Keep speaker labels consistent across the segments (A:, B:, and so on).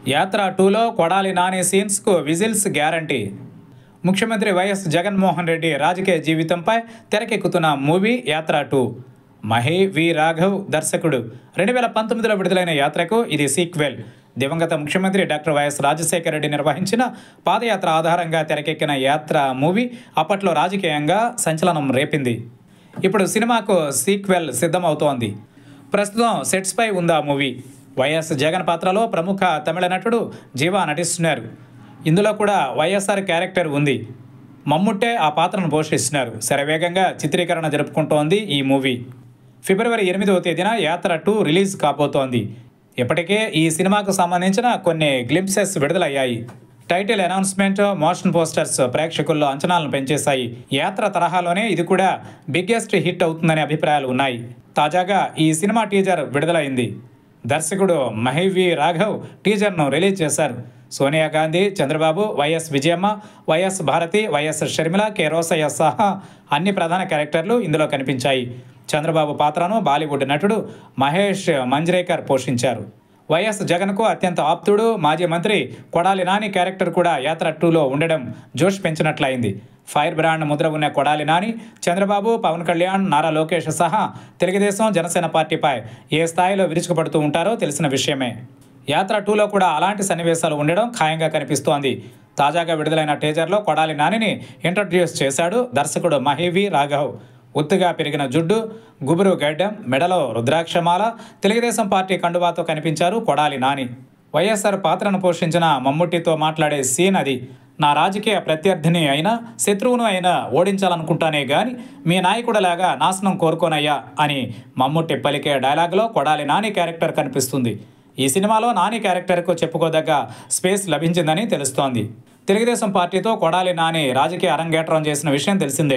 A: యాత్ర 2లో కొడాలి నాని సీన్స్కు విజిల్స్ గ్యారంటీ. ముఖ్యమంత్రి వైఎస్ జగన్మోహన్ రెడ్డి రాజకీయ జీవితంపై తెరకెక్కుతున్న మూవీ యాత్ర 2. మహి వి రాఘవ్ దర్శకుడు. 2019లో విడుదలైన యాత్రకు ఇది సీక్వెల్. దివంగత ముఖ్యమంత్రి డాక్టర్ వైఎస్ రాజశేఖర రెడ్డి నిర్వహించిన పాదయాత్ర ఆధారంగా తెరకెక్కిన యాత్ర మూవీ అప్పట్లో రాజకీయంగా సంచలనం రేపింది. ఇప్పుడు సినిమాకు సీక్వెల్ సిద్ధమవుతోంది. ప్రస్తుతం సెట్స్పై ఉందా మూవీ. వైఎస్ జగన్ పాత్రలో ప్రముఖ తమిళ నటుడు జీవా నటిస్తున్నారు. ఇందులో కూడా వైఎస్ఆర్ క్యారెక్టర్ ఉంది. మమ్ముట్టే ఆ పాత్రను పోషిస్తున్నారు. శరవేగంగా చిత్రీకరణ జరుపుకుంటోంది ఈ మూవీ. ఫిబ్రవరి 8వ తేదీన యాత్ర 2 రిలీజ్ కాబోతోంది. ఇప్పటికే ఈ సినిమాకు సంబంధించిన కొన్ని గ్లింప్సెస్ విడుదలయ్యాయి. టైటిల్ అనౌన్స్మెంట్, మోషన్ పోస్టర్స్ ప్రేక్షకుల్లో అంచనాలను పెంచేశాయి. యాత్ర తరహాలోనే ఇది కూడా బిగ్గెస్ట్ హిట్ అవుతుందనే అభిప్రాయాలు ఉన్నాయి. తాజాగా ఈ సినిమా టీజర్ విడుదలైంది. దర్శకుడు మహి వి రాఘవ్ టీజర్ను రిలీజ్ చేశారు. సోనియా గాంధీ, చంద్రబాబు, వైఎస్ విజయమ్మ, వైఎస్ భారతి, వైఎస్ షర్మిల, కె రోసయ్య సహా అన్ని ప్రధాన క్యారెక్టర్లు ఇందులో కనిపించాయి. చంద్రబాబు పాత్రను బాలీవుడ్ నటుడు మహేష్ మంజ్రేకర్ పోషించారు. వైఎస్ జగన్కు అత్యంత ఆప్తుడు మాజీ మంత్రి కొడాలి నాని క్యారెక్టర్ కూడా యాత్ర 2లో ఉండడం జోష్ పెంచినట్లయింది. ఫైర్ బ్రాండ్ ముద్ర ఉన్న కొడాలి నాని, చంద్రబాబు, పవన్ కళ్యాణ్, నారా లోకేష్ సహా తెలుగుదేశం, జనసేన పార్టీపై ఏ స్థాయిలో విరుచుకుపడుతూ ఉంటారో తెలిసిన విషయమే. యాత్ర 2లో కూడా అలాంటి సన్నివేశాలు ఉండడం ఖాయంగా కనిపిస్తోంది. తాజాగా విడుదలైన టీజర్లో కొడాలి నానిని ఇంట్రడ్యూస్ చేశాడు దర్శకుడు మహి వి రాఘవ్. ఒత్తుగా పెరిగిన జుడ్డు, గుబురు గడ్డం, మెడలో రుద్రాక్షమాల, తెలుగుదేశం పార్టీ కండువాతో కనిపించారు కొడాలి నాని. వైఎస్ఆర్ పాత్రను పోషించిన మమ్ముట్టితో మాట్లాడే సీన్ అది. నా రాజకీయ ప్రత్యర్థిని అయినా, శత్రువును అయినా ఓడించాలనుకుంటానే గాని మీ నాయకుడిలాగా నాశనం కోరుకోనయ్యా అని మమ్ముట్టి పలికే డైలాగ్లో కొడాలి నాని క్యారెక్టర్ కనిపిస్తుంది. ఈ సినిమాలో నాని క్యారెక్టర్కు చెప్పుకోదగ్గ స్పేస్ లభించిందని తెలుస్తోంది. తెలుగుదేశం పార్టీతో కొడాలి నాని రాజకీయ అరంగేట్రం చేసిన విషయం తెలిసిందే.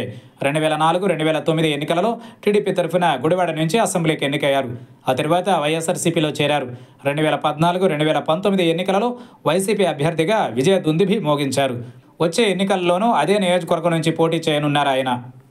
A: 2004-2009 ఎన్నికలలో టీడీపీ తరఫున గుడివాడ నుంచి అసెంబ్లీకి ఎన్నికయ్యారు. ఆ తర్వాత వైఎస్ఆర్సీపీలో చేరారు. 2014-2019 ఎన్నికలలో వైసీపీ అభ్యర్థిగా విజయ దుందుభి మోగించారు. వచ్చే ఎన్నికల్లోనూ అదే నియోజకవర్గం నుంచి పోటీ చేయనున్నారు ఆయన.